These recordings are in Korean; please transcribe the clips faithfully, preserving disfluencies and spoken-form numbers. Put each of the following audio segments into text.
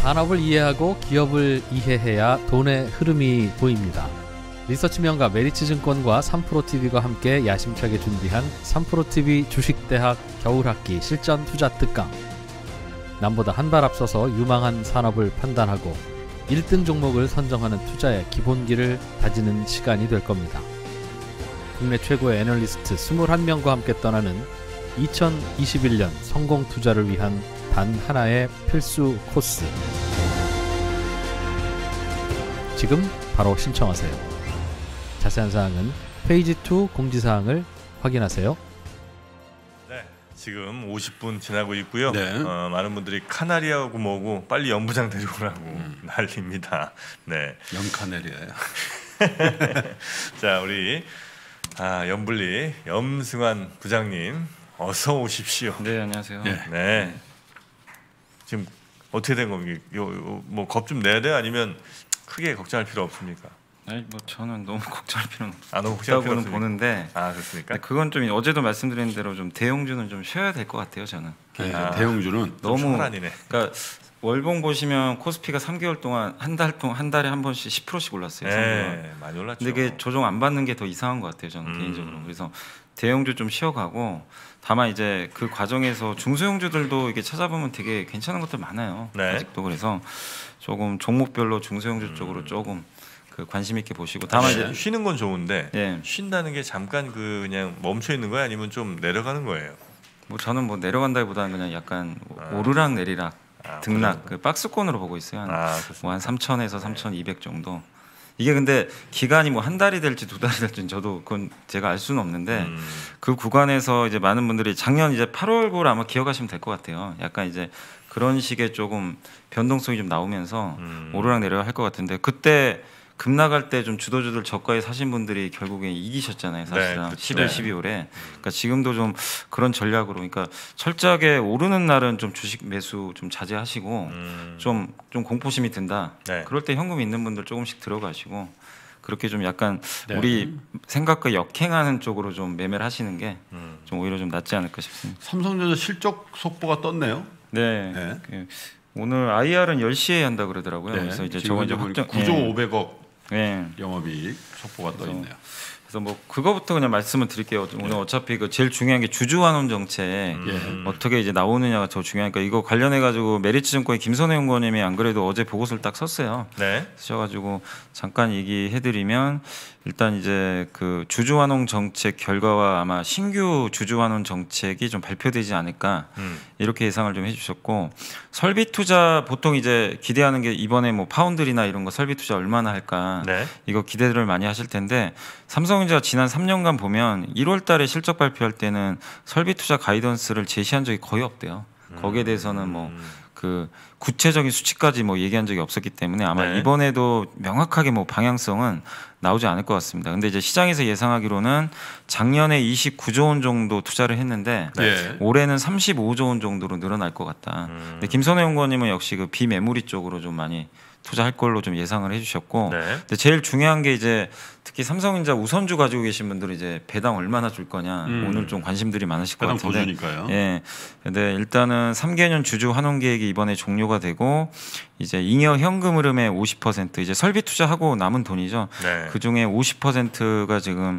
산업을 이해하고 기업을 이해해야 돈의 흐름이 보입니다. 리서치 명가 메리츠증권과 삼프로티비가 함께 야심차게 준비한 삼프로티비 주식대학 겨울학기 실전 투자 특강. 남보다 한 발 앞서서 유망한 산업을 판단하고 일 등 종목을 선정하는 투자의 기본기를 다지는 시간이 될 겁니다. 국내 최고의 애널리스트 이십일 명과 함께 떠나는 이천이십일 년 성공 투자를 위한 단 하나의 필수 코스. 지금 바로 신청하세요. 자세한 사항은 페이지 이 공지사항을 확인하세요. 네, 지금 오십 분 지나고 있고요. 네. 어, 많은 분들이 카나리아고 뭐고 빨리 연부장 데려오라고 음. 난립니다. 네. 연카네리아요. 자, 우리 아, 염블리 염승환 부장님 어서 오십시오. 네, 안녕하세요. 네. 네. 지금 어떻게 된 겁니까? 뭐 겁 좀 내야 돼? 아니면 크게 걱정할 필요 없습니까? 아니 뭐 저는 너무 걱정할 필요는 아, 너무 걱정할 필요 없다고는 보는데. 아, 그렇습니까? 그건 좀 어제도 말씀드린 대로 좀 대형주는 좀 쉬어야 될 것 같아요, 저는. 네, 아, 대형주는 너무 아니네. 그러니까 월봉 보시면 코스피가 삼 개월 동안 한 달 동안 한 달에 한 번씩 십 퍼센트씩 올랐어요. 네, 많이 올랐죠. 근데 이게 조정 안 받는 게 더 이상한 것 같아요, 저는 음. 개인적으로. 그래서 대형주 좀 쉬어가고, 다만 이제 그 과정에서 중소형주들도 이게 찾아보면 되게 괜찮은 것들 많아요. 네. 아직도. 그래서 조금 종목별로 중소형주 음. 쪽으로 조금 그 관심 있게 보시고. 다만 네. 이제 쉬는 건 좋은데 예. 쉰다는 게 잠깐 그 그냥 멈춰 있는 거야, 아니면 좀 내려가는 거예요? 뭐 저는 뭐 내려간다기보다는 그냥 약간 아. 오르락 내리락 아, 등락 그 박스권으로 보고 있어요. 한, 아, 뭐 한 삼천에서 삼천이백 정도. 이게 근데 기간이 뭐 한 달이 될지 두 달이 될지 저도 그건 제가 알 수는 없는데 음. 그 구간에서 이제 많은 분들이 작년 이제 팔월 고 아마 기억하시면 될 것 같아요. 약간 이제 그런 식의 조금 변동성이 좀 나오면서 음. 오르락 내리락 할 것 같은데, 그때 급락할 때 좀 주도주들 저가에 사신 분들이 결국에 이기셨잖아요, 사실은. 네, 그렇죠. 십일, 십이월에. 그러니까 지금도 좀 그런 전략으로, 그러니까 철저하게 오르는 날은 좀 주식 매수 좀 자제하시고 음. 좀, 좀 공포심이 든다. 네. 그럴 때 현금 있는 분들 조금씩 들어가시고 그렇게 좀 약간 네. 우리 생각과 역행하는 쪽으로 좀 매매를 하시는 게 좀 음. 오히려 좀 낫지 않을까 싶습니다. 삼성전자 실적 속보가 떴네요. 네. 네. 그 오늘 아이알은 열 시에 한다 그러더라고요. 네. 그래서 이제 지금 저거 이제 확정 구조 오백억 네. 영업이익 속보가 떠 그래서- 있네요. 그래서 뭐 그거부터 그냥 말씀을 드릴게요. 오늘 어차피 그 제일 중요한 게 주주환원 정책 음. 어떻게 이제 나오느냐가 더 중요하니까, 이거 관련해 가지고 메리츠증권의 김선혜 연구원님이 안 그래도 어제 보고서를 딱 썼어요. 네. 쓰셔가지고 잠깐 얘기해드리면, 일단 이제 그 주주환원 정책 결과와 아마 신규 주주환원 정책이 좀 발표되지 않을까 음. 이렇게 예상을 좀 해주셨고, 설비 투자 보통 이제 기대하는 게 이번에 뭐 파운드리나 이런 거 설비 투자 얼마나 할까 네. 이거 기대들을 많이 하실 텐데, 삼성전자가 지난 삼 년간 보면 일월 달에 실적 발표할 때는 설비 투자 가이던스를 제시한 적이 거의 없대요. 거기에 대해서는 뭐 그 구체적인 수치까지 뭐 얘기한 적이 없었기 때문에 아마 네. 이번에도 명확하게 뭐 방향성은 나오지 않을 것 같습니다. 근데 이제 시장에서 예상하기로는 작년에 이십구조 원 정도 투자를 했는데 네. 올해는 삼십오조 원 정도로 늘어날 것 같다. 음. 근데 김선혜 연구원님은 역시 그 비매물이 쪽으로 좀 많이 투자할 걸로 좀 예상을 해주셨고, 네. 근데 제일 중요한 게 이제 특히 삼성전자 우선주 가지고 계신 분들은 이제 배당 얼마나 줄 거냐 음. 오늘 좀 관심들이 많으실 것 배당 같은데. 보주니까요. 예. 근데 일단은 삼 개년 주주 환원 계획이 이번에 종료가 되고, 이제 잉여 현금 흐름의 오십 퍼센트 이제 설비 투자하고 남은 돈이죠. 네. 그 중에 오십 퍼센트가 지금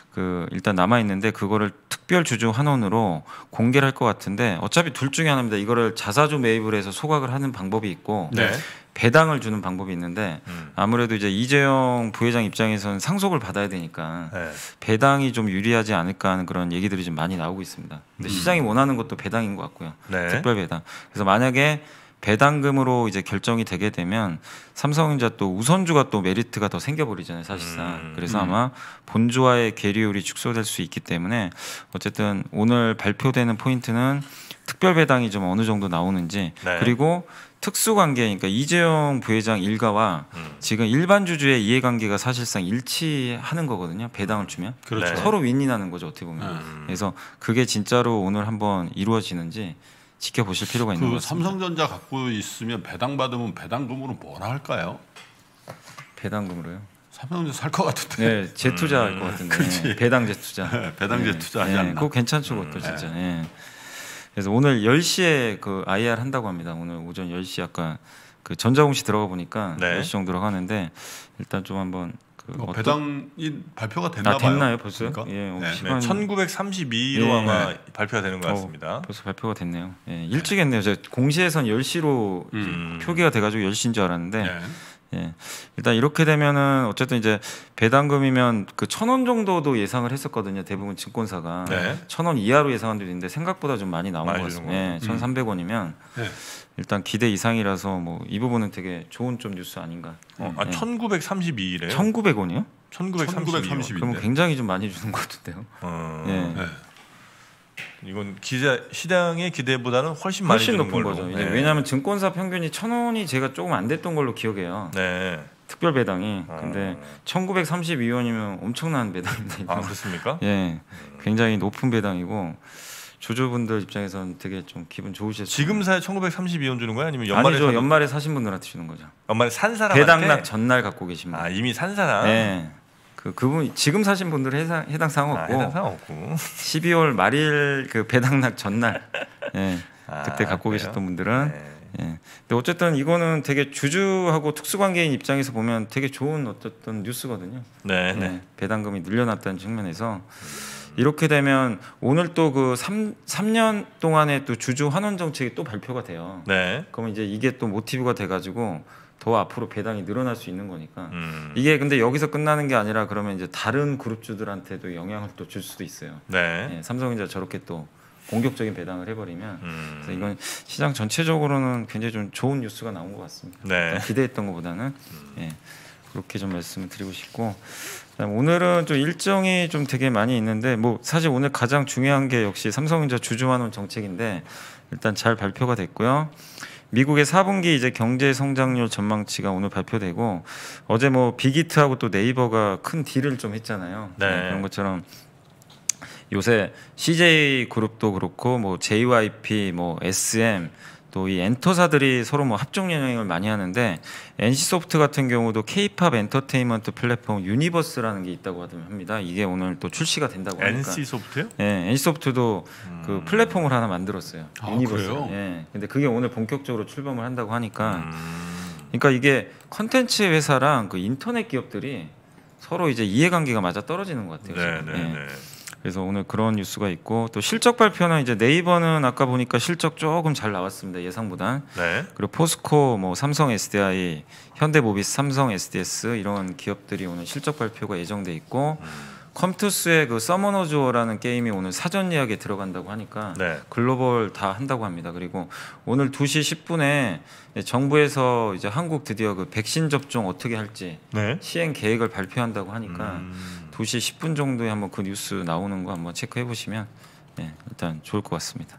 그 일단 남아 있는데, 그거를 특별 주주 환원으로 공개를 할 것 같은데, 어차피 둘 중에 하나입니다. 이거를 자사주 매입을 해서 소각을 하는 방법이 있고 네. 배당을 주는 방법이 있는데, 음. 아무래도 이제 이재용 부회장 입장에서는 상속을 받아야 되니까 네. 배당이 좀 유리하지 않을까 하는 그런 얘기들이 좀 많이 나오고 있습니다. 근데 음. 시장이 원하는 것도 배당인 것 같고요. 네. 특별 배당. 그래서 만약에 배당금으로 이제 결정이 되게 되면 삼성전자 또 우선주가 또 메리트가 더 생겨버리잖아요, 사실상. 음. 그래서 음. 아마 본주와의 계류율이 축소될 수 있기 때문에 어쨌든 오늘 발표되는 포인트는 특별 배당이 좀 어느 정도 나오는지, 네. 그리고 특수관계니까 이재용 부회장 일가와 음. 지금 일반 주주의 이해관계가 사실상 일치하는 거거든요. 배당을 주면 그렇죠. 네. 서로 윈윈하는 거죠, 어떻게 보면. 음. 그래서 그게 진짜로 오늘 한번 이루어지는지 지켜보실 필요가 있는 것 그 같습니다. 삼성전자 갖고 있으면 배당 받으면 배당금으로 뭐나 할까요? 배당금으로요? 삼성전자 살 것 같은데. 네, 재투자할 것 같은데. 그렇지. 배당 재투자. 배당 네. 재투자하지 네, 않나? 그거 괜찮죠, 그것도 진짜. 예. 그래서 오늘 열 시에 그 아이알 한다고 합니다. 오늘 오전 열 시 아까 그 전자공시 들어가 보니까 네. 몇 시 정도라고 하는데 일단 좀 한번 그 어, 어떤- 배당이 발표가 됐나 아, 봐요. 됐나요 벌써? 그러니까? 예, 어, 네. 시간이- 네, 천구백삼십이로 예. 아마 네. 발표가 되는 것 같습니다. 어, 벌써 발표가 됐네요. 예, 일찍 했네요. 제가 공시에선 열 시로 음. 표기가 돼가지고 열 시인 줄 알았는데 네. 예, 일단 이렇게 되면은 어쨌든 이제 배당금이면 그 천 원 정도도 예상을 했었거든요. 대부분 증권사가 네. 천 원 이하로 예상한 데도 있는데 생각보다 좀 많이 나온 많이 것 주는 같습니다. 예, 천삼백 원이면 네. 일단 기대 이상이라서 뭐 이 부분은 되게 좋은 좀 뉴스 아닌가. 어, 아, 예. 천구백삼십이래요. 천구백 원이요? 천구백삼십이. 천구백삼십이. 그럼 굉장히 좀 많이 주는 것 같은데요. 어, 예. 네. 이건 기자 시장의 기대보다는 훨씬 많이 훨씬 주는 높은 걸로. 거죠. 이제 네. 왜냐하면 증권사 평균이 천 원이 제가 조금 안 됐던 걸로 기억해요. 네. 특별 배당이. 어. 근데 천구백삼십이 원이면 엄청난 배당입니다. 이거. 아 그렇습니까? 예, 굉장히 높은 배당이고 주주분들 입장에서는 되게 좀 기분 좋으실 수 지금 사야 천구백삼십이 원 주는 거야? 아니면 연말에 아니죠. 사도- 연말에 사신 분들한테 주는 거죠. 연말에 산 사람한테? 배당락 전날 갖고 계신 분. 아 이미 산 사람? 예. 그 그분 지금 사신 분들은 해당 해당 사항 아, 없고 해당 사람 없고. 십이월 말일 그 배당락 전날 예. 아, 그때 갖고 그래요? 계셨던 분들은 네. 예. 근데 어쨌든 이거는 되게 주주하고 특수관계인 입장에서 보면 되게 좋은 어쨌든 뉴스거든요. 네, 네. 네. 배당금이 늘려났다는 측면에서 이렇게 되면 오늘 또 그 삼 년 동안의 또 주주 환원 정책이 또 발표가 돼요. 네. 그러면 이제 이게 또 모티브가 돼가지고 더 앞으로 배당이 늘어날 수 있는 거니까 음. 이게 근데 여기서 끝나는 게 아니라 그러면 이제 다른 그룹주들한테도 영향을 또 줄 수도 있어요. 네. 예, 삼성전자 저렇게 또 공격적인 배당을 해버리면 음. 그래서 이건 시장 전체적으로는 굉장히 좀 좋은 뉴스가 나온 것 같습니다. 네. 기대했던 것보다는 예, 그렇게 좀 말씀을 드리고 싶고 그다음 오늘은 좀 일정이 좀 되게 많이 있는데 뭐 사실 오늘 가장 중요한 게 역시 삼성전자 주주환원 정책인데 일단 잘 발표가 됐고요. 미국의 사 분기 이제 경제 성장률 전망치가 오늘 발표되고 어제 뭐 빅히트하고 또 네이버가 큰 딜을 좀 했잖아요. 네. 네, 그런 것처럼 요새 씨제이 그룹도 그렇고 뭐 제이와이피, 뭐 에스엠 또 이 엔터사들이 서로 뭐 합종 연영을 많이 하는데 엔씨소프트 같은 경우도 K-팝 엔터테인먼트 플랫폼 유니버스라는 게 있다고 합니다. 이게 오늘 또 출시가 된다고 하니까. 엔씨 소프트요? 예, 엔씨소프트도 음. 그 플랫폼을 하나 만들었어요. 아, 유니버스. 그래요? 예. 근데 그게 오늘 본격적으로 출범을 한다고 하니까 음. 그러니까 이게 컨텐츠 회사랑 그 인터넷 기업들이 서로 이제 이해관계가 맞아 떨어지는 것 같아요. 네, 지금. 네, 예. 네. 그래서 오늘 그런 뉴스가 있고 또 실적 발표는 이제 네이버는 아까 보니까 실적 조금 잘 나왔습니다. 예상보단. 네. 그리고 포스코, 뭐 삼성 에스디아이, 현대모비스, 삼성 에스디에스 이런 기업들이 오늘 실적 발표가 예정돼 있고 컴투스의 그 서머너즈워라는 게임이 오늘 사전 예약에 들어간다고 하니까 네. 글로벌 다 한다고 합니다. 그리고 오늘 두 시 십 분에 정부에서 이제 한국 드디어 그 백신 접종 어떻게 할지 네. 시행 계획을 발표한다고 하니까 음. 두 시 십 분 정도에 한번 그 뉴스 나오는 거 한번 체크해 보시면 네, 일단 좋을 것 같습니다.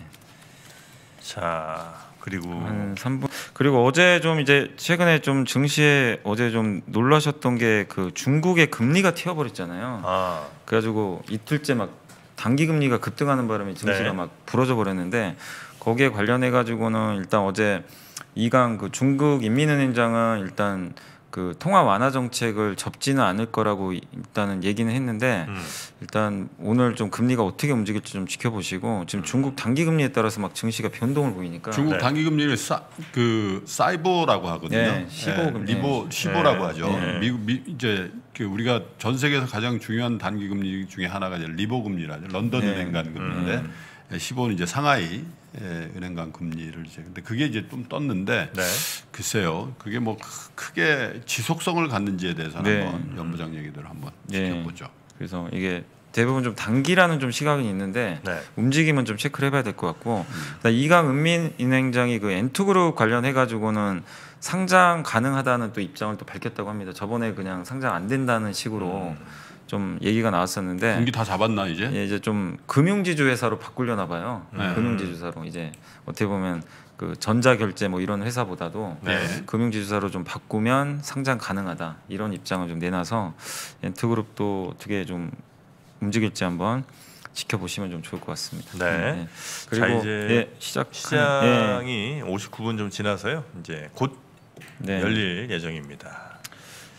자 그리고 한 삼 분 그리고 어제 좀 이제 최근에 좀 증시에 어제 좀 놀라셨던 게 그 중국의 금리가 튀어버렸잖아요. 아 그래가지고 이틀째 막 단기 금리가 급등하는 바람에 증시가 네. 막 부러져 버렸는데 거기에 관련해 가지고는 일단 어제 이강 그 중국 인민은행장은 일단 그 통화 완화 정책을 접지는 않을 거라고 일단은 얘기는 했는데 음. 일단 오늘 좀 금리가 어떻게 움직일지 좀 지켜보시고 지금 중국 단기 금리에 따라서 막 증시가 변동을 보이니까 중국 네. 단기 금리를 사, 그 사이버라고 하거든요. 네, 십오 금리. 리보 십오라고 네. 하죠. 네. 미국 미, 이제 그 우리가 전 세계에서 가장 중요한 단기 금리 중에 하나가 이제 리보 금리라죠. 런던 네. 은행 간 금리인데 음. 십오는 이제 상하이 예, 은행 간 금리를 이제 근데 그게 이제 좀 떴는데 네. 글쎄요. 그게 뭐 크- 크게 지속성을 갖는지에 대해서는 네. 한번 연부장 얘기들 한번 네. 지켜보죠. 그래서 이게 대부분 좀 단기라는 좀 시각이 있는데 네. 움직임은 좀 체크를 해봐야 될 것 같고 이강 은민은행장이 그 엔투그룹 관련해 가지고는 상장 가능하다는 또 입장을 또 밝혔다고 합니다. 저번에 그냥 상장 안 된다는 식으로 좀 얘기가 나왔었는데 공기 다 잡았나 이제? 예, 이제 좀 금융지주 회사로 바꾸려나 봐요. 네. 금융지주사로 이제 어떻게 보면 그 전자결제 뭐 이런 회사보다도 네. 금융지주사로 좀 바꾸면 상장 가능하다 이런 입장을 좀 내놔서 엔트그룹도 어떻게 좀 움직일지 한번 지켜보시면 좀 좋을 것 같습니다. 네. 그리고 자, 이제 예, 시작 시장이 오십구 분 좀 지나서요. 이제 곧 네. 열릴 예정입니다.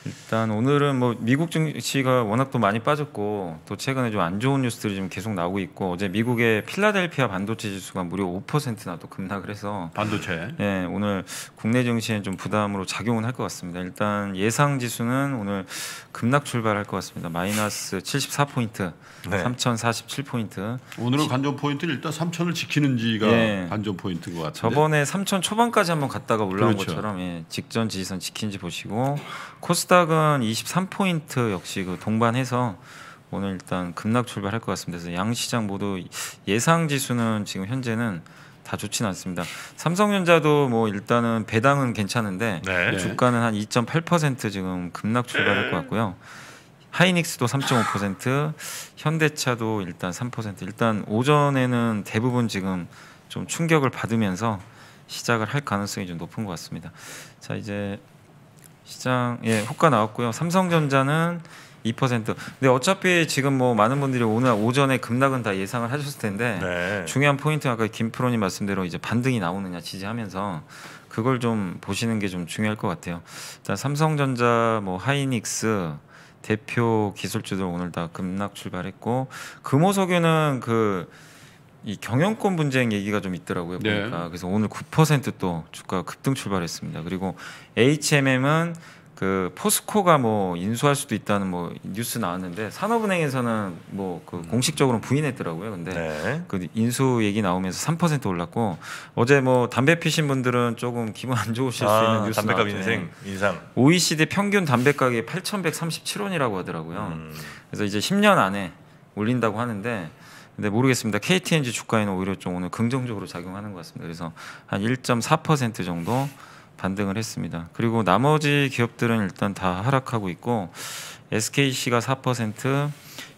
일단 오늘은 뭐 미국 증시가 워낙 또 많이 빠졌고 또 최근에 좀 안 좋은 뉴스들이 좀 계속 나오고 있고 어제 미국의 필라델피아 반도체 지수가 무려 오 퍼센트나 또 급락을 해서 반도체. 예, 오늘 국내 증시에 좀 부담으로 작용은 할 것 같습니다. 일단 예상 지수는 오늘 급락 출발할 것 같습니다. 마이너스 칠십사 포인트, 네. 삼천사십칠 포인트. 오늘은 관전 포인트는 일단 삼천을 지키는지가 예. 관전 포인트인 것 같은데. 저번에 삼천 초반까지 한번 갔다가 올라온 그렇죠. 것처럼 예, 직전 지지선 지킨지 보시고 코스닥은 이십삼 포인트 역시 그 동반해서 오늘 일단 급락 출발할 것 같습니다. 그래서 양 시장 모두 예상 지수는 지금 현재는 다 좋지는 않습니다. 삼성전자도 뭐 일단은 배당은 괜찮은데 네. 네. 주가는 한 이 점 팔 퍼센트 지금 급락 출발할 것 같고요. 하이닉스도 삼 점 오 퍼센트, 현대차도 일단 삼 퍼센트. 일단 오전에는 대부분 지금 좀 충격을 받으면서 시작을 할 가능성이 좀 높은 것 같습니다. 자 이제 시장 예 호가 나왔고요. 삼성전자는 이 퍼센트. 근데 어차피 지금 뭐 많은 분들이 오늘 오전에 급락은 다 예상을 하셨을 텐데 네. 중요한 포인트 아까 김프로님 말씀대로 이제 반등이 나오느냐 지지하면서 그걸 좀 보시는 게 좀 중요할 것 같아요. 일단 삼성전자, 뭐 하이닉스 대표 기술주들 오늘 다 급락 출발했고 금호석유는 그 이 경영권 분쟁 얘기가 좀 있더라고요. 보니까 네. 그래서 오늘 구 퍼센트 또 주가 급등 출발했습니다. 그리고 에이치엠엠은 그 포스코가 뭐 인수할 수도 있다는 뭐 뉴스 나왔는데 산업은행에서는 뭐 그 공식적으로 부인했더라고요. 근데 네. 그 인수 얘기 나오면서 삼 퍼센트 올랐고 어제 뭐 담배 피신 분들은 조금 기분 안 좋으실 수 있는 아, 뉴스 담배값 나왔죠. 인생 인상. 오이시디 평균 담배 가격이 팔천백삼십칠 원이라고 하더라고요. 음. 그래서 이제 십 년 안에 올린다고 하는데 근데 모르겠습니다. 케이티엔지 주가에는 오히려 좀 오늘 긍정적으로 작용하는 것 같습니다. 그래서 한 일 점 사 퍼센트 정도 반등을 했습니다. 그리고 나머지 기업들은 일단 다 하락하고 있고 에스케이씨가 사 퍼센트,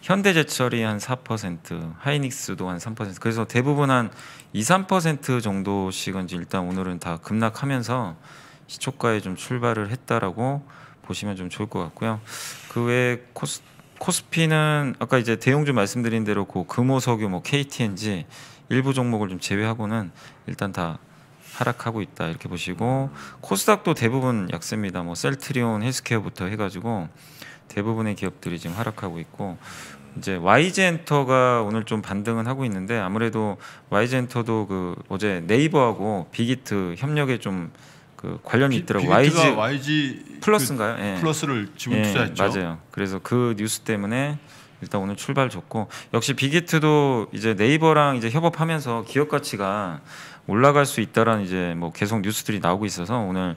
현대제철이 한 사 퍼센트, 하이닉스도 한 삼 퍼센트. 그래서 대부분 한 이, 삼 퍼센트 정도씩은 일단 오늘은 다 급락하면서 시초가에 좀 출발을 했다라고 보시면 좀 좋을 것 같고요. 그 외에 코스 코스피는 아까 이제 대용주 말씀드린 대로 그 금호석유, 뭐 케이티엔지 일부 종목을 좀 제외하고는 일단 다 하락하고 있다 이렇게 보시고 코스닥도 대부분 약세입니다. 뭐 셀트리온, 헬스케어부터 해가지고 대부분의 기업들이 지금 하락하고 있고 이제 와이지엔터가 오늘 좀 반등은 하고 있는데 아무래도 와이지엔터도 그 어제 네이버하고 빅히트 협력에 좀 그 관련이 있더라고요. 와이지, 와이지 와이지 플러스인가요? 그 예. 플러스를 지분 예, 투자했죠. 맞아요. 그래서 그 뉴스 때문에 일단 오늘 출발 좋고 역시 빅히트도 이제 네이버랑 이제 협업하면서 기업 가치가 올라갈 수 있다라는 이제 뭐 계속 뉴스들이 나오고 있어서 오늘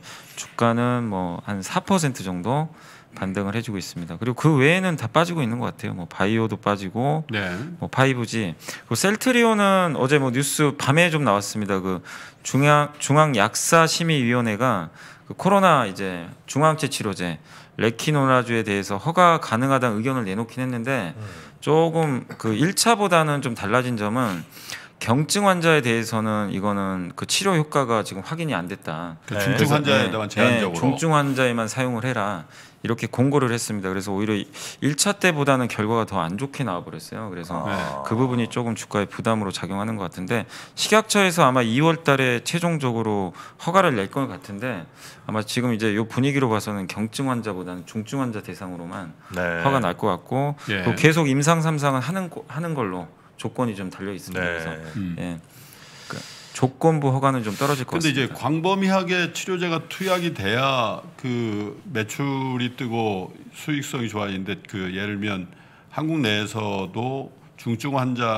주가는 뭐 한 사 퍼센트 정도 반등을 해주고 있습니다. 그리고 그 외에는 다 빠지고 있는 것 같아요. 뭐 바이오도 빠지고, 네. 뭐 파이브지. 그리고 셀트리온은 어제 뭐 뉴스 밤에 좀 나왔습니다. 그 중앙 중앙 약사 심의위원회가 그 코로나 이제 중앙체 치료제 레키노라주에 대해서 허가 가능하다는 의견을 내놓긴 했는데 조금 그 일 차보다는 좀 달라진 점은 경증 환자에 대해서는 이거는 그 치료 효과가 지금 확인이 안 됐다. 그 네. 중증 환자에다만 네, 제한적으로. 네, 중증 환자에만 사용을 해라. 이렇게 공고를 했습니다. 그래서 오히려 일 차 때보다는 결과가 더 안 좋게 나와 버렸어요. 그래서 네. 그 부분이 조금 주가에 부담으로 작용하는 것 같은데 식약처에서 아마 이월 달에 최종적으로 허가를 낼 것 같은데 아마 지금 이제 이 분위기로 봐서는 경증 환자보다는 중증 환자 대상으로만 네. 허가 날 것 같고 예. 또 계속 임상 삼상은 하는 거- 하는 걸로 조건이 좀 달려 있습니다. 네. 그래서 음. 예. 그 조건부 허가는 좀 떨어질 것 근데 같습니다. 이제 광범위하게 치료제가 투약이 돼야 그 매출이 뜨고 수익성이 좋아지는데 그 예를 들면 한국 내에서도 중증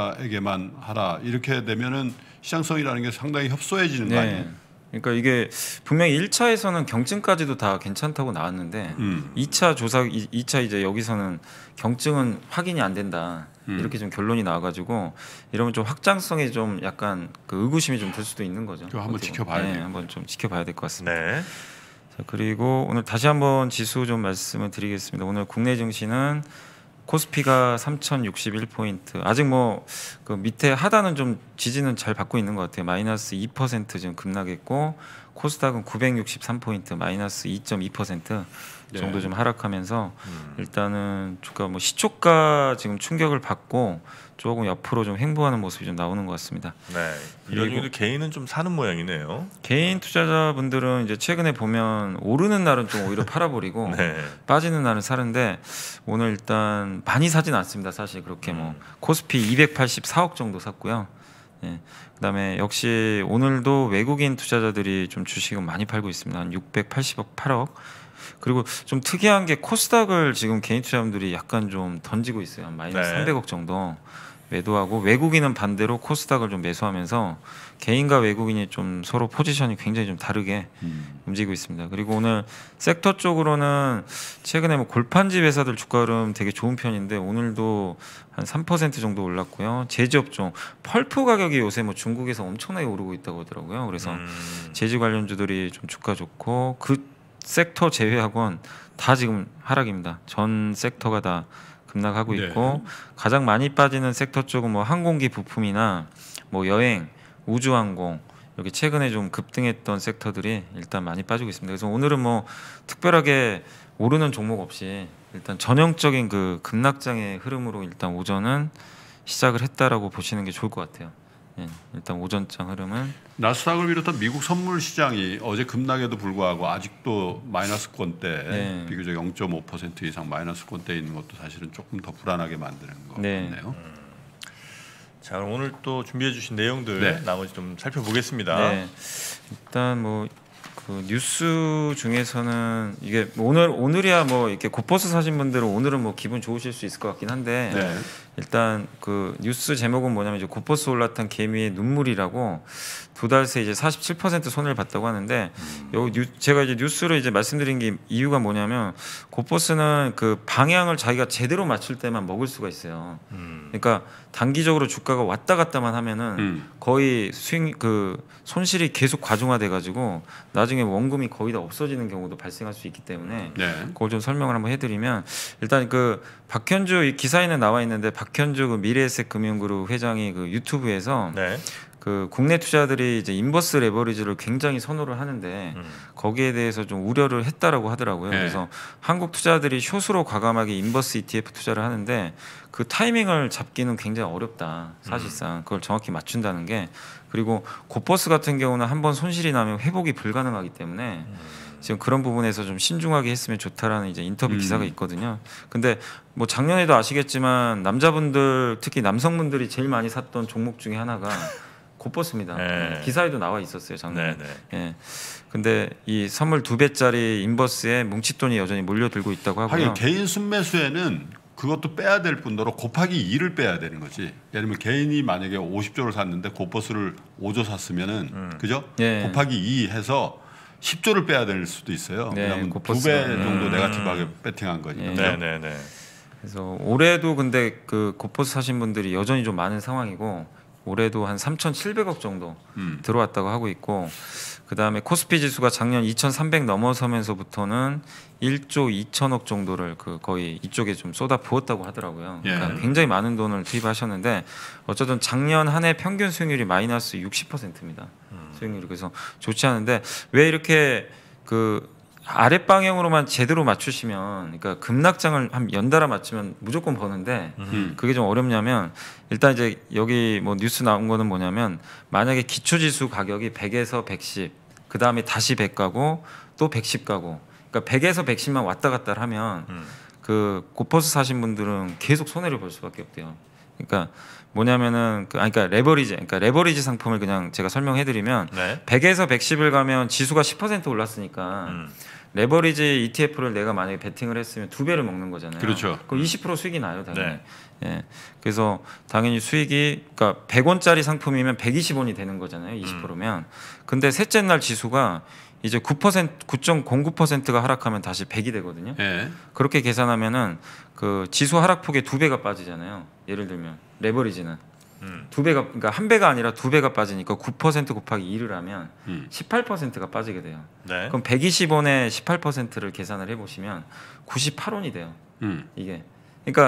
환자에게만 하라 이렇게 되면은 시장성이라는 게 상당히 협소해지는 거 아니에요? 그러니까 이게 분명히 일 차에서는 경증까지도 다 괜찮다고 나왔는데 음. 이 차 조사 이 차 이제 여기서는 경증은 확인이 안 된다. 음. 이렇게 좀 결론이 나와가지고 이러면 좀 확장성에 좀 약간 그 의구심이 좀 들 수도 있는 거죠. 그거 한번 어떻게 지켜봐야 보면. 네, 돼요. 한번 좀 지켜봐야 될 것 같습니다. 네. 자, 그리고 오늘 다시 한번 지수 좀 말씀을 드리겠습니다. 오늘 국내 증시는 코스피가 삼천육십일 포인트. 아직 뭐 그 밑에 하단은 좀 지지는 잘 받고 있는 것 같아요. 마이너스 이 퍼센트 지금 급락했고 코스닥은 구백육십삼 포인트 마이너스 이 점 이 퍼센트. 정도 좀 하락하면서 음. 일단은 주가 뭐 시초가 지금 충격을 받고 조금 옆으로 좀 횡보하는 모습이 좀 나오는 것 같습니다. 네. 이런 중에도 개인은 좀 사는 모양이네요. 개인 투자자분들은 이제 최근에 보면 오르는 날은 좀 오히려 팔아버리고 네. 빠지는 날은 사는데 오늘 일단 많이 사진 않습니다. 사실 그렇게 뭐 음. 코스피 이백팔십사억 정도 샀고요. 예. 그다음에 역시 오늘도 외국인 투자자들이 좀 주식을 많이 팔고 있습니다. 한 육백팔십억, 팔억. 그리고 좀 특이한 게 코스닥을 지금 개인 투자자분들이 약간 좀 던지고 있어요. 한 마이너스 네. 삼백억 정도 매도하고 외국인은 반대로 코스닥을 좀 매수하면서 개인과 외국인이 좀 서로 포지션이 굉장히 좀 다르게 음. 움직이고 있습니다. 그리고 오늘 섹터 쪽으로는 최근에 뭐 골판지 회사들 주가 흐름 되게 좋은 편인데 오늘도 한 삼 퍼센트 정도 올랐고요. 제조업종 펄프 가격이 요새 뭐 중국에서 엄청나게 오르고 있다고 하더라고요. 그래서 음. 제조 관련주들이 좀 주가 좋고 그 섹터 제외하고는 다 지금 하락입니다. 전 섹터가 다 급락하고 있고 네. 가장 많이 빠지는 섹터 쪽은 뭐 항공기 부품이나 뭐 여행, 우주항공 이렇게 최근에 좀 급등했던 섹터들이 일단 많이 빠지고 있습니다. 그래서 오늘은 뭐 특별하게 오르는 종목 없이 일단 전형적인 그 급락장의 흐름으로 일단 오전은 시작을 했다라고 보시는 게 좋을 것 같아요. 예, 일단 오전장 흐름은 나스닥을 비롯한 미국 선물 시장이 어제 급락에도 불구하고 아직도 마이너스권대 네. 비교적 영 점 오 퍼센트 이상 마이너스권대에 있는 것도 사실은 조금 더 불안하게 만드는 것 네. 같네요. 자, 그럼 오늘 또 준비해 주신 내용들 네. 나머지 좀 살펴보겠습니다. 네, 일단 뭐 그 뉴스 중에서는 이게 뭐 오늘 오늘이야 뭐 이렇게 고퍼스 사신 분들은 오늘은 뭐 기분 좋으실 수 있을 것 같긴 한데 네. 일단 그 뉴스 제목은 뭐냐면 이제 고퍼스 올라탄 개미의 눈물이라고 두 달 새 이제 사십칠 퍼센트 손해를 봤다고 하는데 요 뉴, 제가 이제 뉴스를 이제 말씀드린 게 이유가 뭐냐면 고퍼스는 그 방향을 자기가 제대로 맞출 때만 먹을 수가 있어요. 음. 그러니까 단기적으로 주가가 왔다 갔다만 하면은 음. 거의 스윙 그 손실이 계속 과중화돼 가지고 나중에 원금이 거의 다 없어지는 경우도 발생할 수 있기 때문에 네. 그걸 좀 설명을 한번 해드리면 일단 그 박현주 이 기사에는 나와 있는데 박현주 그 미래에셋 금융그룹 회장이 그 유튜브에서 네. 그 국내 투자들이 이제 인버스 레버리지를 굉장히 선호를 하는데 음. 거기에 대해서 좀 우려를 했다라고 하더라고요. 네. 그래서 한국 투자들이 숏으로 과감하게 인버스 이티에프 투자를 하는데 그 타이밍을 잡기는 굉장히 어렵다. 사실상 그걸 정확히 맞춘다는 게 그리고 고퍼스 같은 경우는 한번 손실이 나면 회복이 불가능하기 때문에 지금 그런 부분에서 좀 신중하게 했으면 좋다라는 이제 인터뷰 음. 기사가 있거든요. 근데 뭐 작년에도 아시겠지만 남자분들 특히 남성분들이 제일 많이 샀던 종목 중에 하나가 고퍼스입니다. 네. 기사에도 나와 있었어요 작년에. 네, 네. 예. 근데 이 선물 두 배짜리 인버스에 뭉칫돈이 여전히 몰려들고 있다고 하고요. 하긴 개인 순매수에는 그것도 빼야 될 뿐더러 곱하기 이를 빼야 되는 거지. 예를 들면 개인이 만약에 오십 조를 샀는데 고퍼스를 오 조 샀으면은 음. 그죠? 예. 곱하기 이 해서 십 조를 빼야 될 수도 있어요. 네, 왜냐하면 고퍼스가- 두 배 정도 음. 네가티브하게 배팅한 거니까. 예. 그죠? 네, 네, 네. 그래서 올해도 근데 그 고퍼스 사신 분들이 여전히 좀 많은 상황이고 올해도 한 삼천칠백억 정도 음. 들어왔다고 하고 있고 그 다음에 코스피 지수가 작년 이천삼백 넘어서면서부터는 일조 이천억 정도를 그 거의 이쪽에 좀 쏟아 부었다고 하더라고요. 그러니까 예. 굉장히 많은 돈을 투입하셨는데 어쨌든 작년 한 해 평균 수익률이 마이너스 육십 퍼센트입니다. 수익률이 그래서 좋지 않은데 왜 이렇게 그 아랫 방향으로만 제대로 맞추시면 그러니까 급락장을 한 연달아 맞추면 무조건 버는데 음. 그게 좀 어렵냐면 일단 이제 여기 뭐 뉴스 나온 거는 뭐냐면 만약에 기초지수 가격이 백에서 백십 그 다음에 다시 백 가고 또 백십 가고 그러니까 백에서 백십만 왔다 갔다 하면 음. 그 고퍼스 사신 분들은 계속 손해를 볼 수밖에 없대요. 그러니까 뭐냐면은 그 아니 그러니까 레버리지 그러니까 레버리지 상품을 그냥 제가 설명해드리면 네. 백에서 백십을 가면 지수가 십 퍼센트 올랐으니까 음. 레버리지 이티에프를 내가 만약에 베팅을 했으면 두 배를 먹는 거잖아요. 그렇죠. 그럼 이십 퍼센트 수익이 나요, 당연히. 네. 예. 그래서 당연히 수익이 그러니까 백 원짜리 상품이면 백이십 원이 되는 거잖아요. 이십 퍼센트면. 근데 셋째 날 지수가 이제 구 퍼센트 구 점 공구 퍼센트가 하락하면 다시 백이 되거든요. 예. 그렇게 계산하면은 그 지수 하락폭의 두 배가 빠지잖아요. 예를 들면 레버리지는 음. 두 배가 그러니까 한 배가 아니라 두 배가 빠지니까 구 퍼센트 곱하기 이를 하면 음. 십팔 퍼센트가 빠지게 돼요. 네. 그럼 백이십 원에 십팔 퍼센트를 계산을 해보시면 구십팔 원이 돼요. 음. 이게 그러니까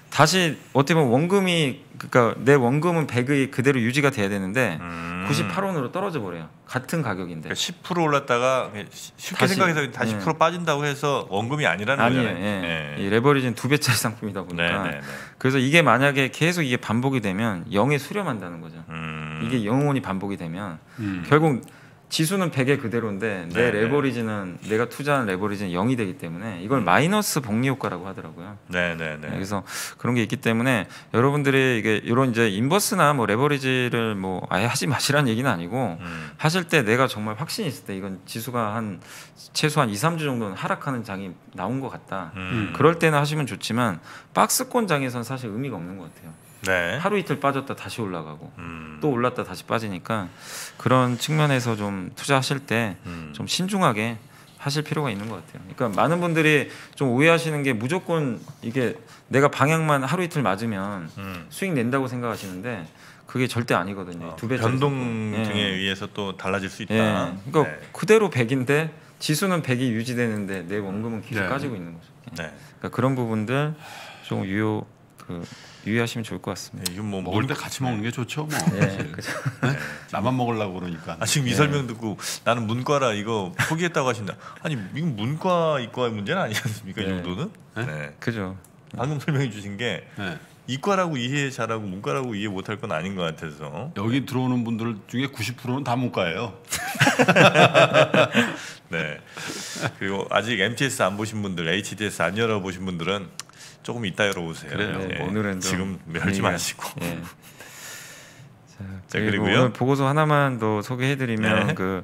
다시 어떻게 보면 원금이 그러니까 내 원금은 백이 그대로 유지가 돼야 되는데 음. 구십팔 원으로 떨어져 버려요. 같은 가격인데. 그러니까 십 퍼센트 올랐다가 쉽게 다시, 생각해서 다시 예. 십 퍼센트 빠진다고 해서 원금이 아니라는 아니에요. 거잖아요. 예. 예. 이 레버리지는 두 배짜리 상품이다 보니까. 네, 네, 네. 그래서 이게 만약에 계속 이게 반복이 되면 영에 수렴한다는 거죠. 음. 이게 영원히 반복이 되면 음. 결국 지수는 백의 그대로인데 내 네, 네. 레버리지는 내가 투자한 레버리지는 영이 되기 때문에 이걸 마이너스 복리 효과라고 하더라고요. 네, 네, 네. 그래서 그런 게 있기 때문에 여러분들이 이게 이런 이제 인버스나 뭐 레버리지를 뭐 아예 하지 마시라는 얘기는 아니고 음. 하실 때 내가 정말 확신이 있을 때 이건 지수가 한 최소한 이, 삼 주 정도는 하락하는 장이 나온 것 같다. 음. 그럴 때는 하시면 좋지만 박스권 장에선 사실 의미가 없는 것 같아요. 네. 하루 이틀 빠졌다 다시 올라가고 음. 또 올랐다 다시 빠지니까 그런 측면에서 좀 투자하실 때 좀 음. 신중하게 하실 필요가 있는 것 같아요. 그러니까 많은 분들이 좀 오해하시는 게 무조건 이게 내가 방향만 하루 이틀 맞으면 음. 수익 낸다고 생각하시는데 그게 절대 아니거든요. 어, 두 배 변동 예. 등에 의해서 또 달라질 수 있다. 예. 그러니까 네. 그대로 백인데 지수는 백이 유지되는데 내 원금은 계속 네. 까지고 있는 거죠. 네. 그러니까 그런 부분들 좀 유효 그 유의하시면 좋을 것 같습니다. 네, 이건 뭐 먹을 문- 때 같이 먹는 게 좋죠. 뭐 예, 그죠. 나만 먹으려고 그러니까. 아, 지금 이 네. 설명 듣고 나는 문과라 이거 포기했다고 하신다. 아니 이건 문과 이과의 문제는 아니지 않습니까? 이 네. 정도는? 네? 네. 그죠. 방금 설명해 주신 게 네. 이과라고 이해 잘하고 문과라고 이해 못할 건 아닌 것 같아서. 여기 들어오는 분들 중에 구십 퍼센트는 다 문과예요. 네. 그리고 아직 엠티에스 안 보신 분들, 에이치디에스 안 열어보신 분들은 조금 이따 열어보세요. 그래요. 네, 예. 오늘은 좀 지금 열지 분위기가- 마시고. 예. 자, 자, 그리고 그리고요. 오늘 보고서 하나만 더 소개해드리면 네. 그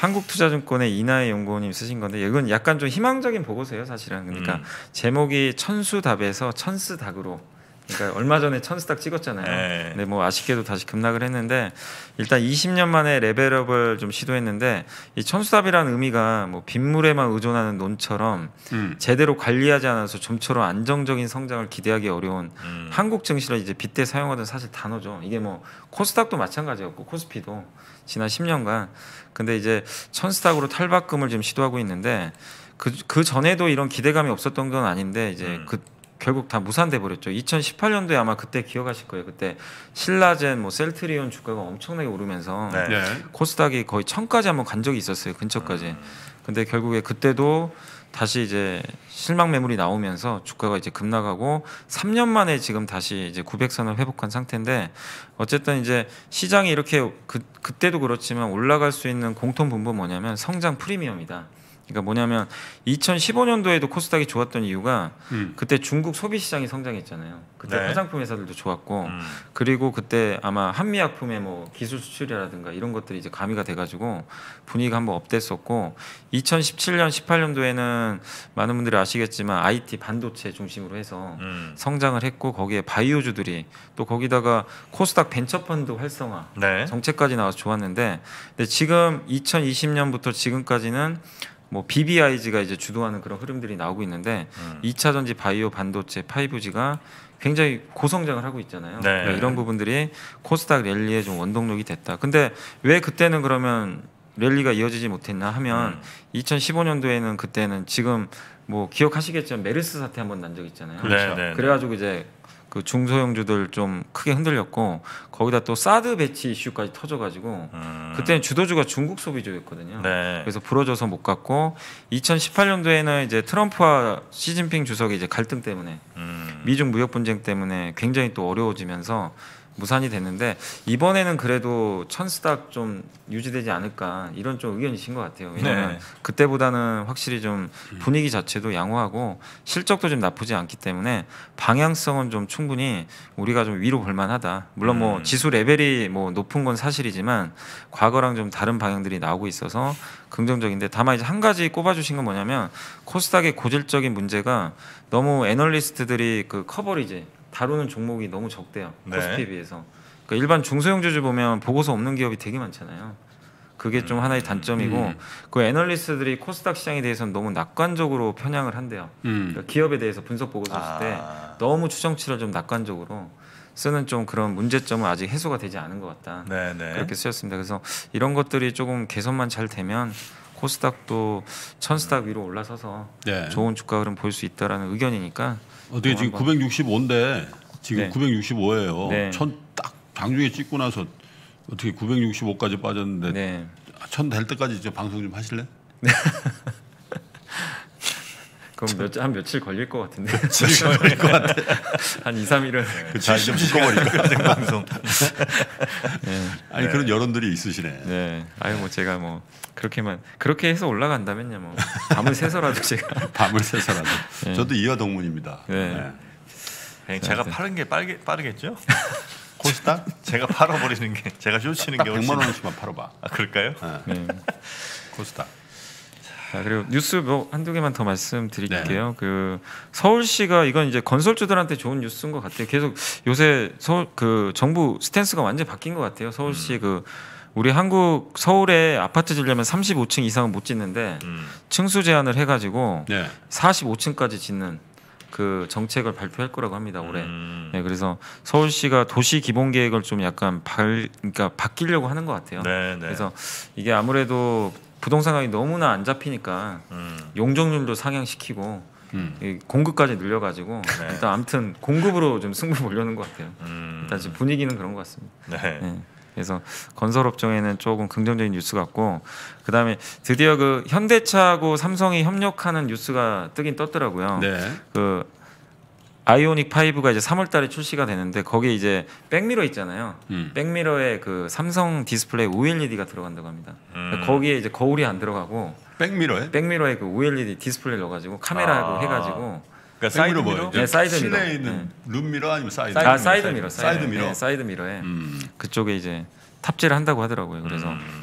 한국투자증권의 이나혜 연구원님 쓰신 건데 이건 약간 좀 희망적인 보고서예요, 사실은. 그러니까 음. 제목이 천수답에서 천스닥으로. 그러니까 얼마 전에 천스닥 찍었잖아요. 네. 근데 뭐 아쉽게도 다시 급락을 했는데 일단 이십 년 만에 레벨업을 좀 시도했는데 이 천수답이라는 의미가 뭐 빗물에만 의존하는 논처럼 음. 제대로 관리하지 않아서 좀처럼 안정적인 성장을 기대하기 어려운 음. 한국 증시를 이제 빗대 사용하던 사실 단어죠. 이게 뭐 코스닥도 마찬가지였고 코스피도 지난 십 년간. 근데 이제 천스닥으로 탈바꿈을 지금 시도하고 있는데 그, 그 전에도 이런 기대감이 없었던 건 아닌데 이제 음. 그 결국 다 무산돼 버렸죠. 이천십팔 년도에 아마 그때 기억하실 거예요. 그때 신라젠, 뭐 셀트리온 주가가 엄청나게 오르면서 네. 네. 코스닥이 거의 천까지 한번 간 적이 있었어요. 근처까지. 음. 근데 결국에 그때도 다시 이제 실망 매물이 나오면서 주가가 이제 급락하고 삼 년 만에 지금 다시 이제 구백 선을 회복한 상태인데 어쨌든 이제 시장이 이렇게 그 그때도 그렇지만 올라갈 수 있는 공통 분모 뭐냐면 성장 프리미엄이다. 그러니까 뭐냐면 이천십오 년도에도 코스닥이 좋았던 이유가 음. 그때 중국 소비 시장이 성장했잖아요. 그때 네. 화장품 회사들도 좋았고 음. 그리고 그때 아마 한미약품의 뭐 기술 수출이라든가 이런 것들이 이제 가미가 돼가지고 분위기가 한번 업됐었고 이천십칠 년, 십팔 년도에는 많은 분들이 아시겠지만 아이티 반도체 중심으로 해서 음. 성장을 했고 거기에 바이오주들이 또 거기다가 코스닥 벤처펀드 활성화 네. 정책까지 나와서 좋았는데 근데 지금 이천이십 년부터 지금까지는 뭐 비비아이지가 이제 주도하는 그런 흐름들이 나오고 있는데 음. 이 차 전지 바이오 반도체 파이브지가 굉장히 고성장을 하고 있잖아요. 네. 그러니까 이런 부분들이 코스닥 랠리에 좀 원동력이 됐다. 근데 왜 그때는 그러면 랠리가 이어지지 못했나 하면 음. 이천십오 년도에는 그때는 지금 뭐 기억하시겠지만 메르스 사태 한번 난 적 있잖아요. 네, 네, 그래가지고 이제 그 중소형주들 좀 크게 흔들렸고 거기다 또 사드 배치 이슈까지 터져가지고 음. 그때는 주도주가 중국 소비주였거든요. 네. 그래서 부러져서 못 갔고 이천십팔 년도에는 이제 트럼프와 시진핑 주석의 이제 갈등 때문에 음. 미중 무역 분쟁 때문에 굉장히 또 어려워지면서 무산이 됐는데 이번에는 그래도 천스닥 좀 유지되지 않을까 이런 좀 의견이신 것 같아요. 왜냐하면 네. 그때보다는 확실히 좀 분위기 자체도 양호하고 실적도 좀 나쁘지 않기 때문에 방향성은 좀 충분히 우리가 좀 위로 볼만하다. 물론 뭐 음. 지수 레벨이 뭐 높은 건 사실이지만 과거랑 좀 다른 방향들이 나오고 있어서 긍정적인데 다만 이제 한 가지 꼽아주신 건 뭐냐면 코스닥의 고질적인 문제가 너무 애널리스트들이 그 커버리지 다루는 종목이 너무 적대요. 네. 코스피에 비해서. 그러니까 일반 중소형주주 보면 보고서 없는 기업이 되게 많잖아요. 그게 좀 음. 하나의 단점이고 음. 그 애널리스트들이 코스닥 시장에 대해서는 너무 낙관적으로 편향을 한대요. 음. 그러니까 기업에 대해서 분석 보고서 쓸 때 아. 너무 추정치를 좀 낙관적으로 쓰는 좀 그런 문제점은 아직 해소가 되지 않은 것 같다. 네, 네. 그렇게 쓰였습니다. 그래서 이런 것들이 조금 개선만 잘 되면 코스닥도 천스닥 위로 올라서서 네. 좋은 주가 흐름 보일 수 있다라는 의견이니까 어떻게 지금 한번. 구백육십오인데 지금 네. 구백육십오예요. 네. 천 딱 장중에 찍고 나서 어떻게 구백육십오까지 빠졌는데 네. 천 될 때까지 이제 방송 좀 하실래? 그럼 몇, 한 며칠 걸릴 것 같은데. 며칠 걸릴 것 같아. 한 이, 삼 일은. 자 이제 묶어버릴까 생방송. 네. 아니 그런 여론들이 있으시네. 네. 아유 뭐 제가 뭐 그렇게만 그렇게 해서 올라간다면요 뭐 밤을 새서라도 제가 밤을 새서라도. 네. 저도 이화 동문입니다. 네. 네. 그냥 제가 파는 게 빠르게 빠르겠죠? 코스닥 제가 팔아버리는 게 제가 쇼치는 딱 게 훨씬. 백만 원어치만 팔아봐. 아 그럴까요? 네. 네. 코스닥. 자, 그리고 뉴스 뭐 한두 개만 더 말씀드릴게요. 네. 그 서울시가 이건 이제 건설주들한테 좋은 뉴스인 것 같아요. 계속 요새 서울 그 정부 스탠스가 완전히 바뀐 것 같아요. 서울시 음. 그 우리 한국 서울에 아파트 지려면 삼십오 층 이상은 못 짓는데 음. 층수 제한을 해가지고 네. 사십오 층까지 짓는 그 정책을 발표할 거라고 합니다 올해. 음. 네, 그래서 서울시가 도시 기본 계획을 좀 약간 발, 그러니까 바뀌려고 하는 것 같아요. 네, 네. 그래서 이게 아무래도 부동산 가격이 너무나 안 잡히니까 음. 용적률도 상향시키고 음. 이 공급까지 늘려가지고 네. 일단 아무튼 공급으로 좀 승부 보려는 것 같아요. 음. 일단 지금 분위기는 그런 것 같습니다. 네. 네. 그래서 건설업종에는 조금 긍정적인 뉴스 같고 그다음에 드디어 그 현대차하고 삼성이 협력하는 뉴스가 뜨긴 떴더라고요. 네. 그 아이오닉 파이브가 이제 삼월달에 출시가 되는데 거기에 이제 백미러 있잖아요. 음. 백미러에 그 삼성 디스플레이 오엘이디가 들어간다고 합니다. 음. 거기에 이제 거울이 안 들어가고 백미러에? 백미러에 그 오엘이디 디스플레이 넣어가지고 카메라하고 아. 해가지고 그러니까 사이드 백미러 미러? 뭐예요? 네, 사이드 실내에 미러. 있는 룸미러 아니면 사이드? 아 사이드 미러, 사이드 미러. 네, 사이드 미러에 음. 그쪽에 이제 탑재를 한다고 하더라고요. 그래서 음.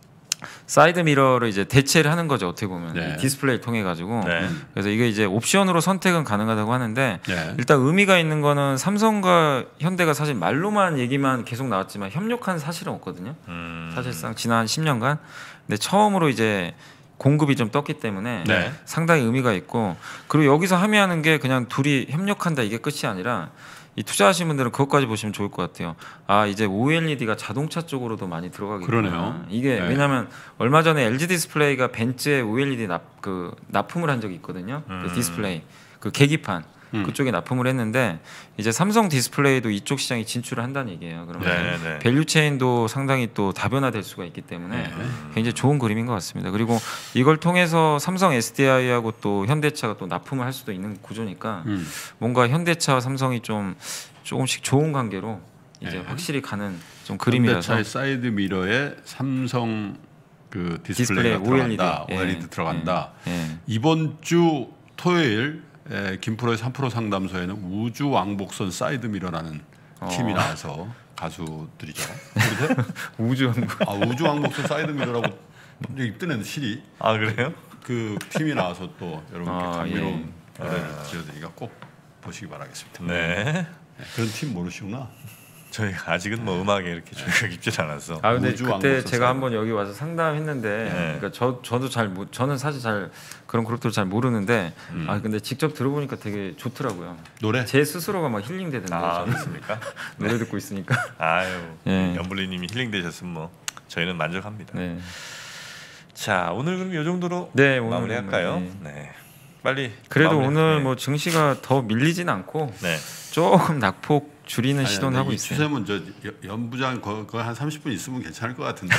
사이드 미러를 이제 대체를 하는 거죠. 어떻게 보면 네. 이 디스플레이를 통해 가지고 네. 그래서 이게 이제 옵션으로 선택은 가능하다고 하는데 네. 일단 의미가 있는 거는 삼성과 현대가 사실 말로만 얘기만 계속 나왔지만 협력한 사실은 없거든요. 음. 사실상 지난 십 년간 근데 처음으로 이제 공급이 좀 떴기 때문에 네. 상당히 의미가 있고 그리고 여기서 함의하는 게 그냥 둘이 협력한다 이게 끝이 아니라 이 투자하시는 분들은 그것까지 보시면 좋을 것 같아요. 아 이제 오엘이디가 자동차 쪽으로도 많이 들어가겠구나. 그러네요. 이게 네. 왜냐하면 얼마 전에 엘지 디스플레이가 벤츠에 오엘이디 납, 그 납품을 한 적이 있거든요. 그 음. 디스플레이 그 계기판 음. 그쪽에 납품을 했는데 이제 삼성 디스플레이도 이쪽 시장에 진출을 한다는 얘기예요. 그러면 네, 네. 밸류 체인도 상당히 또 다변화될 수가 있기 때문에 네. 굉장히 좋은 그림인 것 같습니다. 그리고 이걸 통해서 삼성 에스디아이하고 또 현대차가 또 납품을 할 수도 있는 구조니까 음. 뭔가 현대차와 삼성이 좀 조금씩 좋은 관계로 이제 네. 확실히 가는 좀 그림이라서 현대차의 사이드 미러에 삼성 그 디스플레이 디스플레이가 들어간다, 오엘이디. 오엘이디 예. 들어간다. 예. 이번 주 토요일 에, 김프로의 삼 프로 상담소에는 우주 왕복선 사이드 미러라는 어. 팀이 나와서 가수들이죠. 그래서 우주 아, 우주 왕복선 사이드 미러라고 여기 뜨는 실이 아 그래요? 그 팀이 나와서 또 여러분께 아, 감미로운 노래를 지어드리니까 꼭 보시기 바라겠습니다. 네. 네, 그런 팀 모르시구나. 저희 아직은 뭐 음악에 이렇게 조예가 깊지 않아서. 아 근데 우주 그때 왕복선 제가 사이드. 한번 여기 와서 상담했는데 네. 그러니까 저 저도 잘 모, 저는 사실 잘 그런 그룹들 잘 모르는데 음. 아 근데 직접 들어보니까 되게 좋더라고요. 노래? 제 스스로가 막 힐링 되던데 아 요 그렇습니까? 노래 듣고 있으니까. 아유 예. 연불리님이 힐링되셨으면 뭐 저희는 만족합니다. 네. 자 오늘 그럼 이 정도로 네, 오늘은 마무리할까요? 네. 네. 빨리. 그래도 마무리- 오늘 네. 뭐 증시가 더 밀리진 않고 네. 조금 낙폭 줄이는 아니, 시도는 근데 하고 이 있어요. 추세면 저 여- 연부장 거거 한 삼십 분 있으면 괜찮을 것 같은데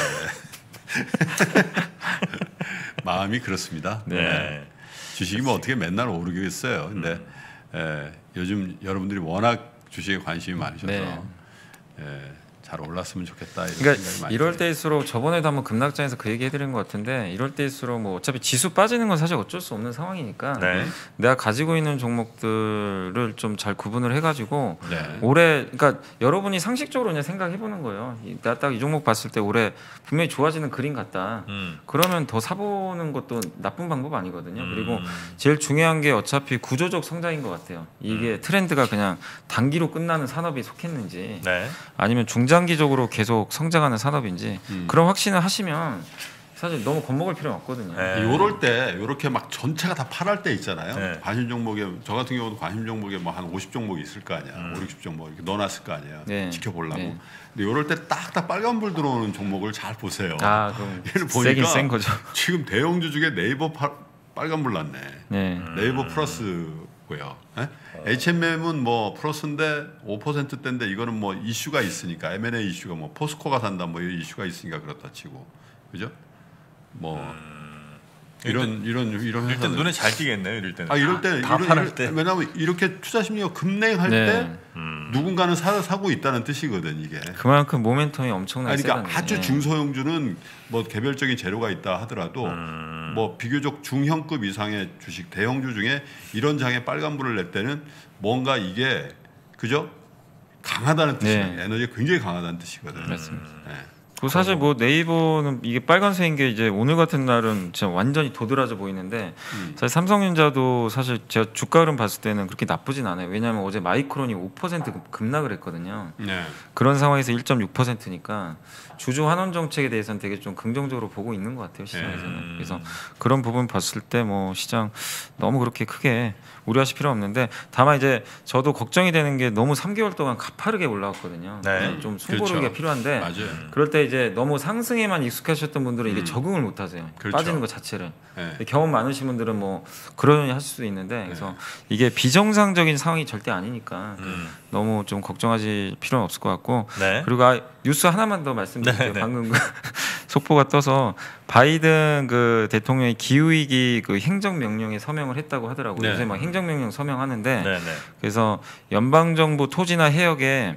마음이 그렇습니다. 네. 주식이 뭐 어떻게 맨날 오르겠어요. 근데 음. 에, 요즘 여러분들이 워낙 주식에 관심이 많으셔서 네. 에, 잘 올랐으면 좋겠다 이런 그러니까 생각이 많이 이럴 들어요. 때일수록 저번에도 한번 급락장에서 그 얘기 해드린 것 같은데 이럴 때일수록 뭐 어차피 지수 빠지는 건 사실 어쩔 수 없는 상황이니까 네. 내가 가지고 있는 종목들을 좀 잘 구분을 해가지고 네. 올해 그러니까 여러분이 상식적으로 그냥 생각해 보는 거예요. 나 딱 이 종목 봤을 때 올해 분명히 좋아지는 그림 같다. 음. 그러면 더 사보는 것도 나쁜 방법 아니거든요. 그리고 음. 제일 중요한 게 어차피 구조적 성장인 것 같아요. 이게 트렌드가 그냥 단기로 끝나는 산업에 속했는지 네. 아니면 중장기적으로 계속 성장하는 산업인지 음. 그런 확신을 하시면 사실 너무 겁먹을 필요는 없거든요. 네. 요럴 때 요렇게 막 전체가 다 팔할 때 있잖아요. 네. 관심 종목에 저 같은 경우도 관심 종목에 뭐 한 오십 종목이 있을 거 아니야. 음. 오, 육십 종목 이렇게 넣어놨을 거 아니야. 네. 지켜보려고. 네. 근데 요럴 때 딱딱 빨간불 들어오는 종목을 잘 보세요. 아 그럼 얘를 세긴 보니까 센 거죠. 지금 대형주 중에 네이버 파, 빨간불 났네. 네. 네이버 플러스고요. 예? 에이치엠엠은 뭐 플러스인데 오 퍼센트대인데 이거는 뭐 이슈가 있으니까 엠 앤 에이 이슈가 뭐 포스코가 산다 뭐 이런 이슈가 있으니까 그렇다 치고 그죠? 뭐 음. 이런 이런 이런 일단 회사들. 눈에 잘 띄겠네요. 이럴 때는. 아 이럴 때 다 이런, 팔을 이럴- 때. 왜냐하면 이렇게 투자 심리가 급냉할 네. 때 음. 누군가는 사, 사고 있다는 뜻이거든 이게. 그만큼 모멘텀이 엄청나게 아니, 그러니까 세다는 아주 예. 중소형주는 뭐 개별적인 재료가 있다 하더라도 음. 뭐 비교적 중형급 이상의 주식 대형주 중에 이런 장에 빨간불을 낼 때는 뭔가 이게 그죠? 강하다는 뜻이에요. 네. 에너지가 굉장히 강하다는 뜻이거든요. 맞습니다. 네. 그 사실 뭐 네이버는 이게 빨간색인 게 이제 오늘 같은 날은 진짜 완전히 도드라져 보이는데 음. 사실 삼성전자도 사실 제가 주가 흐름 봤을 때는 그렇게 나쁘진 않아요. 왜냐하면 어제 마이크론이 오 퍼센트 급락을 했거든요. 네. 그런 상황에서 일 점 육 퍼센트니까 주주 환원 정책에 대해서는 되게 좀 긍정적으로 보고 있는 것 같아요 시장에서는. 음. 그래서 그런 부분 봤을 때 뭐 시장 너무 그렇게 크게 우려하실 필요 없는데 다만 이제 저도 걱정이 되는 게 너무 삼 개월 동안 가파르게 올라왔거든요. 네. 좀 숨고르기가 그렇죠. 필요한데 맞아요. 그럴 때 이제 너무 상승에만 익숙하셨던 분들은 이게 음. 적응을 못 하세요. 그렇죠. 빠지는 것 자체를. 네. 경험 많으신 분들은 뭐 그러려니 하실 수도 있는데 그래서 이게 비정상적인 상황이 절대 아니니까 음. 너무 좀 걱정하실 필요는 없을 것 같고 네. 그리고 아, 뉴스 하나만 더 말씀드릴게요. 네, 네. 방금 그 속보가 떠서 바이든 그 대통령이 기후위기 그 행정명령에 서명을 했다고 하더라고요. 네. 요새 막 행정명령 서명하는데 네, 네. 그래서 연방정부 토지나 해역에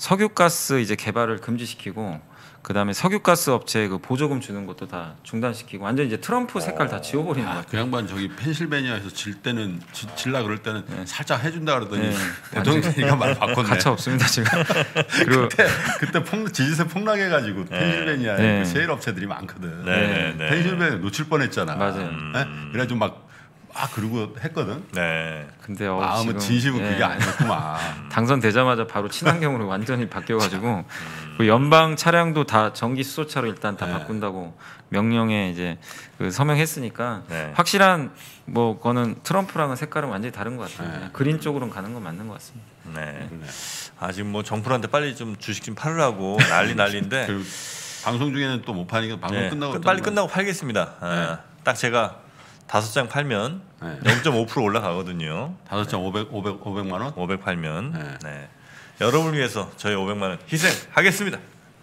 석유가스 이제 개발을 금지시키고 그다음에 석유가스 업체에 그 보조금 주는 것도 다 중단시키고 완전 이제 트럼프 색깔 다 지워버리는 것 아, 같아요. 그 양반 저기 펜실베니아에서 질 때는 지, 질라 그럴 때는 살짝 해준다 그러더니 네. 대통령이가 말 바꿨네. 가차 없습니다 지금. 그리고 그때 그때 폭, 지지세 폭락해가지고 펜실베니아에 네. 그 세일 업체들이 많거든. 네, 네, 네. 펜실베니아 놓칠 뻔했잖아. 맞아요. 네? 그래가지고 막 아 그러고 했거든. 네. 근데 어, 마음은 지금, 진심은 예. 그게 아니었구만. 당선되자마자 바로 친환경으로 완전히 바뀌어가지고 그 연방 차량도 다 전기 수소차로 일단 다 네. 바꾼다고 명령에 이제 그 서명했으니까 네. 확실한 뭐 거는 트럼프랑은 색깔은 완전히 다른 것 같아요. 네. 그냥 그린 쪽으로는 가는 건 맞는 것 같습니다. 네. 그러네. 아 지금 뭐 정프로한테 빨리 좀 주식 좀 팔으라고 난리 난리인데. 그리고 방송 중에는 또 못 파니까 방송 네. 끝나고 끝- 또 빨리 뭐- 끝나고 팔겠습니다. 아, 딱 제가 다섯 장 팔면 네. 영 점 오 퍼센트 올라가거든요. 다섯 장 오백 오백 오백만 원. 오백 팔면 네. 네. 여러분을 위해서 저희 오백만 원 희생하겠습니다.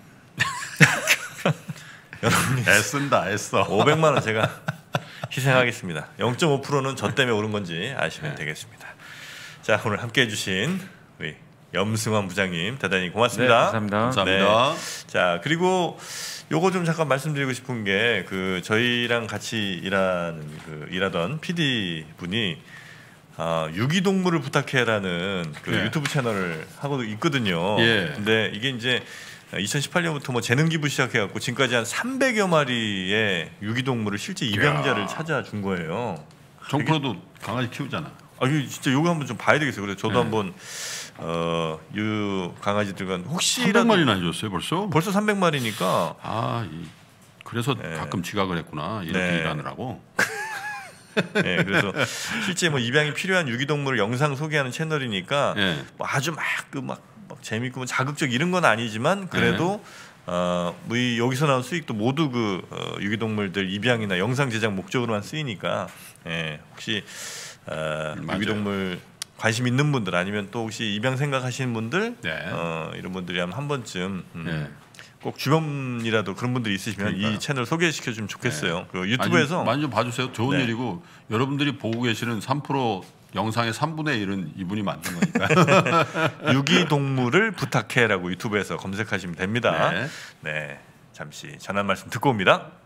여러분 애쓴다 애써. 오백만 원 제가 희생하겠습니다. 영 점 오 퍼센트는 저 때문에 오른 건지 아시면 되겠습니다. 자 오늘 함께해 주신 우리 염승환 부장님 대단히 네, 고맙습니다. 감사합니다. 감사합니다. 자 그리고 요거 좀 잠깐 말씀드리고 싶은 게 그 저희랑 같이 일하는 그 일하던 피디 분이 아, 유기동물을 부탁해라는 그 네. 유튜브 채널을 하고 있거든요. 예. 근데 이게 이제 이천십팔 년부터 뭐 재능 기부 시작해갖고 지금까지 한 삼백여 마리의 유기동물을 실제 입양자를 이야. 찾아준 거예요. 정프로도 강아지 키우잖아. 아, 이거 진짜 요거 한번 좀 봐야 되겠어요. 그래서 저도 네. 한번 어, 유 강아지들과 삼백 혹시라도 마리나 해줬어요 벌써? 벌써 삼백 마리니까 아, 이, 그래서 네. 가끔 지각을 했구나. 이렇게 네. 일하느라고. 네, 그래서 실제 뭐 입양이 필요한 유기동물을 영상 소개하는 채널이니까 예. 뭐 아주 막 그 막 재밌고 뭐 자극적 이런 건 아니지만 그래도 어, 뭐 이 여기서 나온 수익도 모두 그 어, 유기동물들 입양이나 영상 제작 목적으로만 쓰이니까 예, 혹시 어, 맞아요. 유기동물 관심 있는 분들 아니면 또 혹시 입양 생각하시는 분들 네. 어, 이런 분들이 한, 한 번쯤 음, 네. 꼭 주변이라도 그런 분들이 있으시면 그러니까요. 이 채널 소개시켜 주면 좋겠어요. 네. 그 유튜브에서 많이 좀 봐주세요. 좋은 네. 일이고 여러분들이 보고 계시는 삼 퍼센트 영상의 삼분의 일은 이분이 만든 거니까. 유기동물을 부탁해라고 유튜브에서 검색하시면 됩니다. 네. 네, 잠시 전한 말씀 듣고 옵니다.